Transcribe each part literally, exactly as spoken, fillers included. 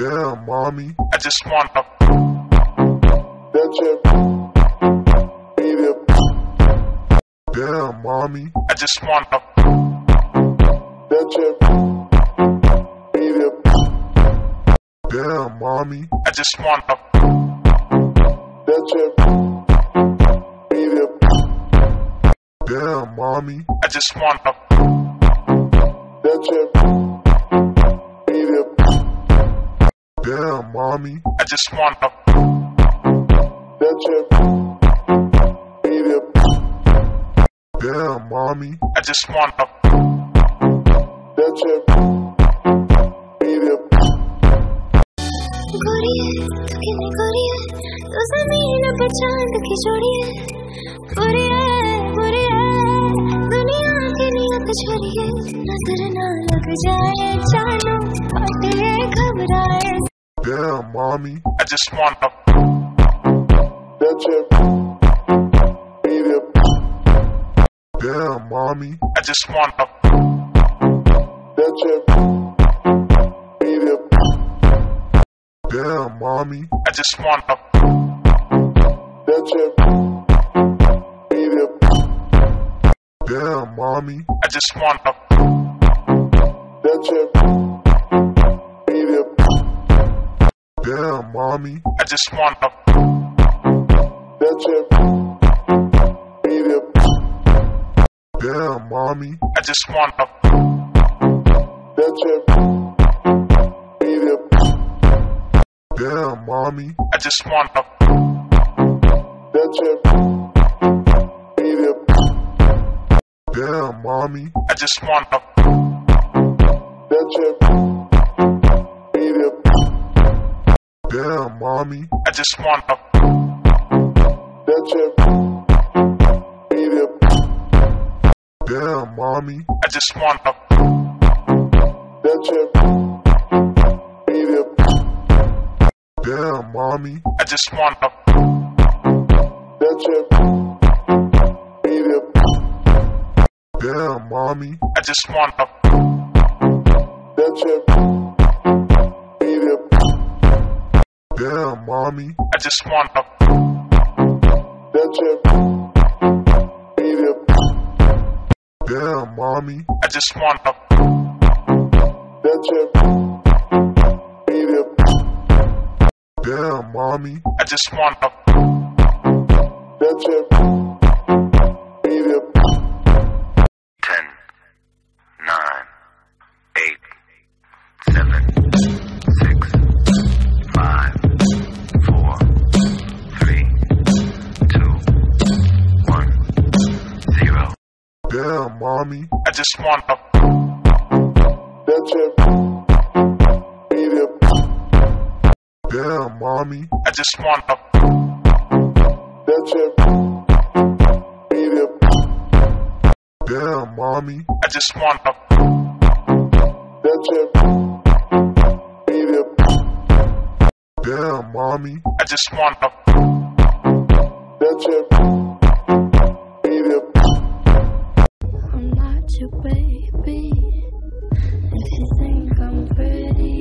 Damn, mommy. I just wanna. That you beat it. Damn, mommy. I just wanna. That you beat it. Damn, mommy. I just wanna. That you beat it. Damn, mommy. I just wanna. That you beat it. Damn, mommy. I just wanna. That you beat it. Damn, mommy. I just wanna. That you beat it. गोरिये तू कितनी गोरिये तू ज़मीन पे चांद की जोड़ी है बुरी है बुरी है दुनिया की नियत छोड़ी है नजर ना लग जाए जानू फटे घबराए. Damn, mommy. I just wanna. That you beat it. Damn, mommy. I just wanna. That you beat it. Damn, mommy. I just wanna. That you beat it. Damn, mommy. I just wanna. That you beat it. Damn, mommy. I just wanna. That you beat it. Damn, mommy. I just wanna. That you beat it. Damn, mommy. I just wanna. That you beat it. Damn, mommy. I just wanna. That you beat it. Damn, mommy. I just wanna. That you beat it. Damn, mommy. I just wanna. That you beat it. Damn, mommy. I just wanna. That you beat it. Damn, mommy. I just wanna. That you beat it. Damn, mommy. I just wanna. That you beat it. Damn, mommy. I just wanna. That you beat it. Damn, mommy. I just wanna. That you beat it. Ten, nine, eight, seven, six, five, four, three, two, one, zero. Damn, mommy. I just wanna. That you beat it. Damn, mommy. I just wanna. That you beat it. Damn, mommy. I just wanna. That you beat it. Damn, mommy. I just wanna. That you beat it. I'm not your baby if you think I'm pretty.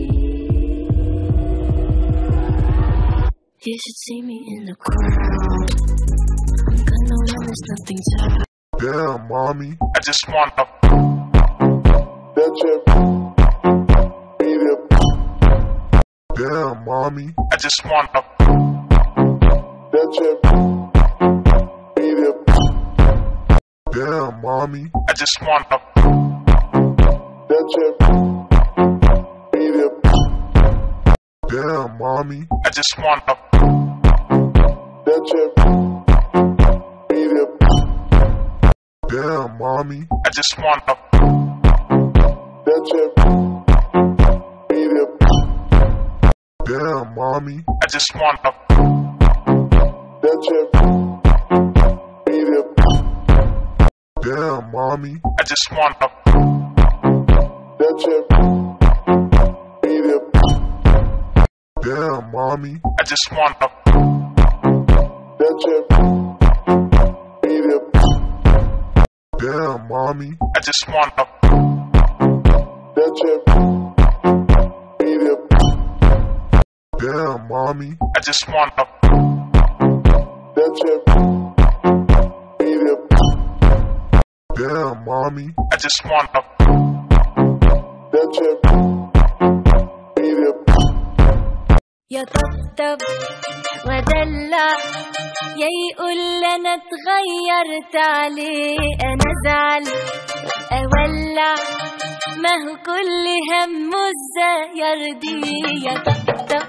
You should see me in the crowd. I'm gonna run, there's nothing to. Damn, mommy. I just wanna. That you beat it. Damn, mommy. I just wanna. That you beat it. Damn, mommy. I just wanna. That you beat it. Damn, mommy. I just wanna. That you beat it. Damn, mommy. I just wanna. That you beat it. Damn, mommy. I just wanna. That you beat it. Damn, mommy. I just wanna. That you beat it. Damn, mommy. I just wanna. That you beat it. Damn, mommy. I just wanna. That you beat it. mommy. I just wanna. That's it. Beat it. Damn, mommy. I just wanna. That's it. Beat it. يطبطب ودلع يقول لنا اتغيرت عليه انا زعل اولع ما هو كل همه ازاي يرضيه يطبطب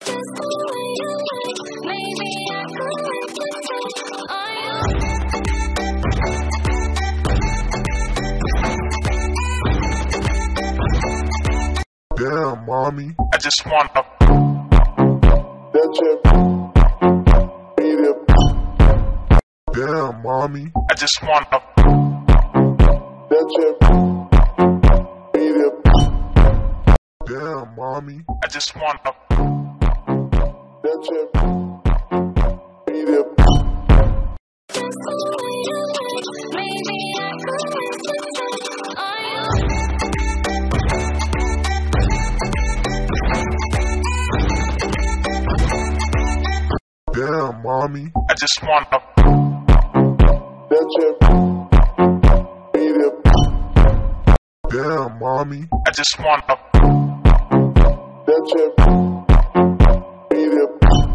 Damn, mommy. I just wanna. That's it. Beat it. Damn, mommy. I just wanna. That's it. Beat it. Damn, mommy. I just wanna. That's it. Beat it. Damn, mommy. I just wanna. That's it. Beat it. Damn, mommy. I just wanna. That's it. Beat it.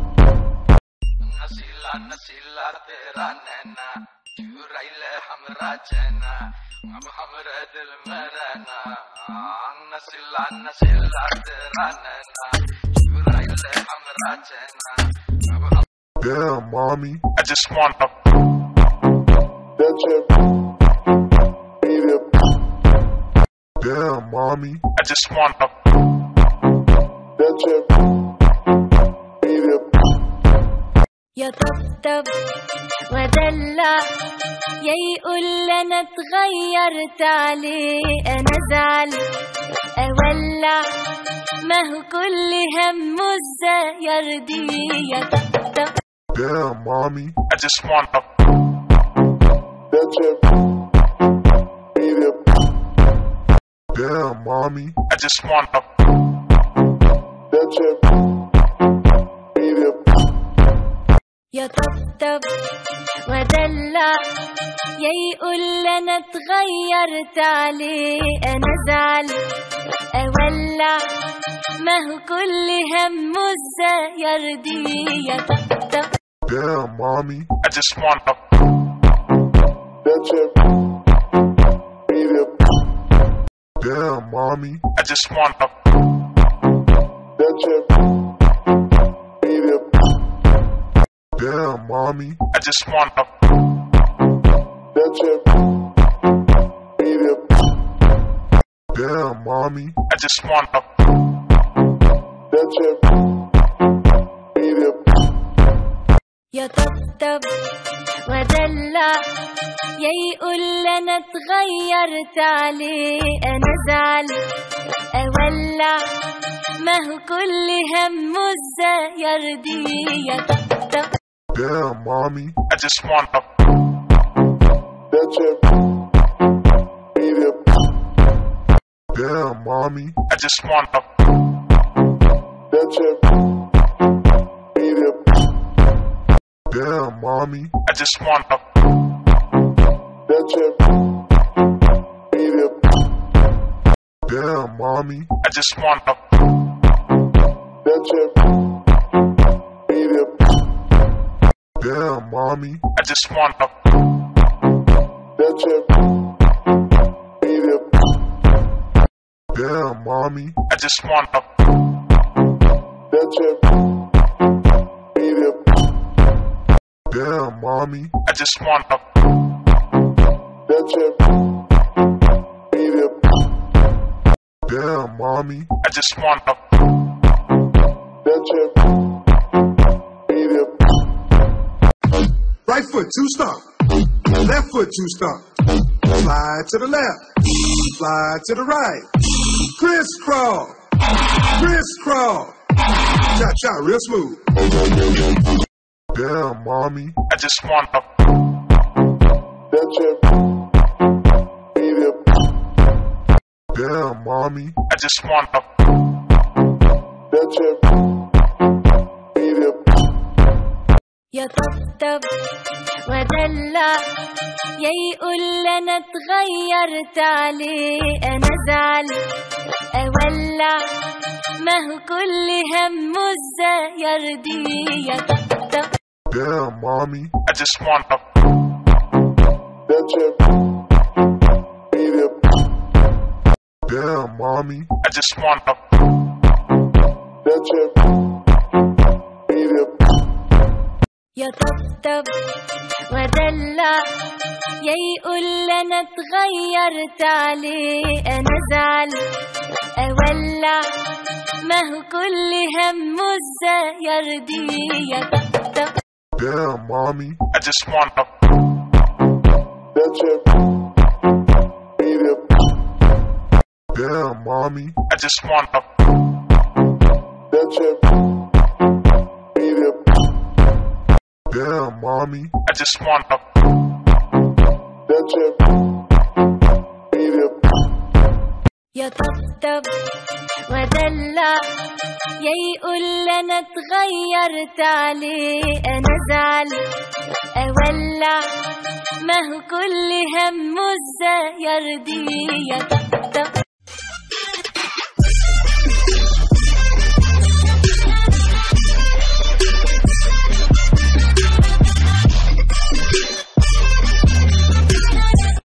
नसीला नसीला तेरा नैना चुराइले हमरा चैना अब हमरे दिल में रहना नसीला नसीला तेरा नैना चुराइले हमरा चैना अब हम Damn, mommy. I just wanna. That's it. Beat it. Damn, mommy. I just wanna. That's it. Beat it. يطبطب ودلع يقول لنا اتغيرت عليه انا زعل اولع ما هو كل همه ازاي يرضيه يطبطب Damn, mommy. I just wanna. That's it. Beat it. Damn, mommy. I just wanna. That's it. Beat it. يطبطب ودلع يقول لنا اتغيرت عليه انا زعل اولع ما هو كل همه ازاي يرضيه يطبطب Damn, mommy. I just wanna. That's it. Beat it. Damn, mommy. I just wanna. That's it. Beat it. Damn, mommy. I just wanna. That's it. Beat it. Damn, mommy. I just wanna. That's it. Beat it. يطبطب ودلع يقول لنا اتغيرت عليه انا زعل اولع ما هو كل همه ازاي يرضيه يطبطب Damn, mommy. I just wanna. That's it. Beat it. Damn, mommy. I just wanna. That's it. Beat it. Damn, mommy. I just wanna. That's it. Beat it. Damn, mommy. I just wanna. That's it. Beat it. Damn, mommy. I just wanna. That's it. Beat it. Damn, mommy. I just wanna. That's it. Beat it. Damn, mommy. I just wanna. That's it. Beat it. Damn, mommy. I just wanna. That's it. Beat it. Right foot, two stomp. Left foot, two stomp. Slide to the left. Slide to the right. Crisscross. Crisscross. Cha-cha, real smooth. Damn, mommy. I just wanna. That's it. Beat it. Damn, mommy. I just wanna. That's it. يطبطب ودلع يا يقول انا اتغيرت عليه انا زعل اولع ما هو كل همه ازاي يرضيه يطبطب. Damn, mommy. I just wanna That you beat it. Damn, mommy. I just wanna That you beat it. يطبطب ودلع يا يقول انا اتغيرت عليه انا زعل اولع ما هو كل همه ازاي يرضيه يطبطب. Damn, mommy. I just wanna That you beat it. Damn, mommy. I just wanna That you beat it. Damn, mommy. I just wanna That you beat it. يطبطب ودلع يا يقول انا اتغيرت عليه انا زعل اولع ما هو كل همه ازاي يرضيه يطبطب.